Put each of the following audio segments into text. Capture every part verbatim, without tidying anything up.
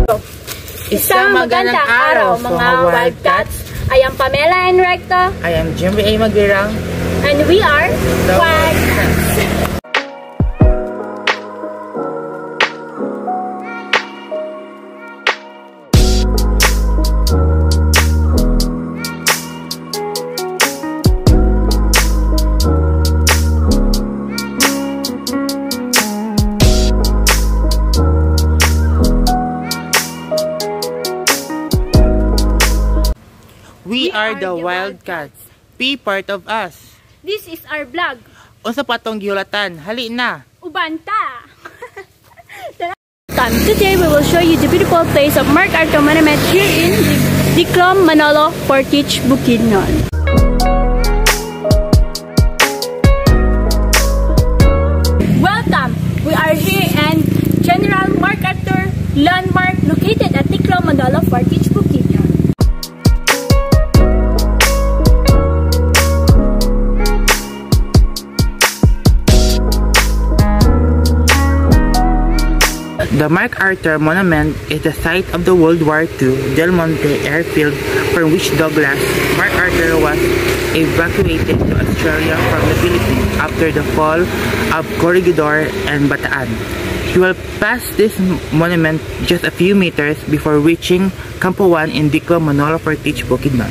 Isang magandang araw mga wildcats. I am Pamela and Recto. I am Jimmy A. Magirang. And we are the Wildcats. We are the Wildcats. Be part of us. This is our vlog. Unsa patong gihulatan? Hali na. Ubanta! Today we will show you the beautiful place of Mark Arthur Monument here in Diclom, Manolo, Portage, Bukidnon. Welcome! We are here in General Mark Arthur Landmark located at Diclom, Manolo, Portage, Bukidnon. The Mark Arthur Monument is the site of the World War Two Del Monte airfield from which Douglas MacArthur was evacuated to Australia from the Philippines after the fall of Corregidor and Bataan. You will pass this monument just a few meters before reaching Campo one in Diclom, Manolo, Portage, Bukidnon.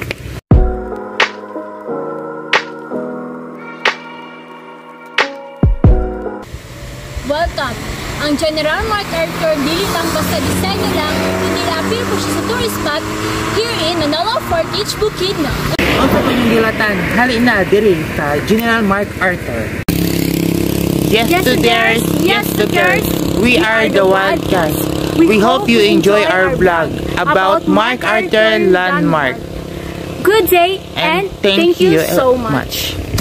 Welcome! Ang General Mark Arthur dili lang basta disenyo lang, kundi appear po siya sa tourist spot here in Manolo, Portage, Bukidnon. Ang sa panggilatan, hali na diri sa General Mark Arthur. Yes, yes to theirs, yes to theirs, we are the Wildcats. We hope you enjoy our vlog about Mark Arthur Landmark. Good day and, and thank, thank you you so much. much.